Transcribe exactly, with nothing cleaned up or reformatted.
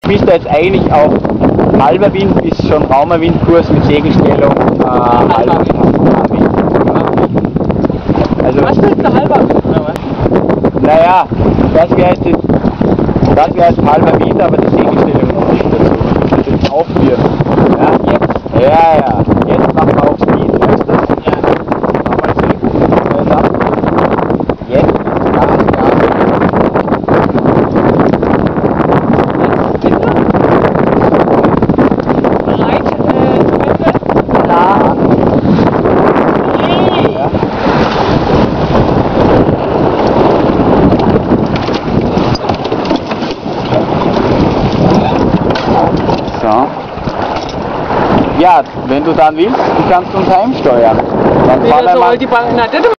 bist du jetzt eigentlich auf halber Wind bis schon raumer Windkurs mit Segelstellung äh, halber Wind. Also, was ist der halber? Naja, das wäre jetzt, das wäre jetzt halber Wind, aber die Segelstellung noch nicht dazu. Das jetzt aufführen. Ja, jetzt. Ja, ja. Jetzt machen wir auf Speed. Weißt du das? Ja. Nochmal sehen. Jetzt. Gas, Gas. Bereit, äh, zu Ende? Ja. Ja. So. Ja, wenn du dann willst, du kannst uns heimsteuern. Dann fahren wir mal. Die Bank, na,